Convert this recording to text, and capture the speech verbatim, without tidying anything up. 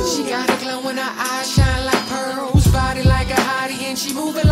She got a glow in her eyes, shine like pearls. Body like a hottie and she moving